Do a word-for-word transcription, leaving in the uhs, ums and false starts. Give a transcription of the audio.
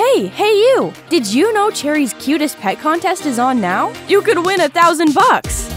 Hey, hey you! Did you know Cherry's Cutest Pet Contest is on now? You could win a thousand bucks!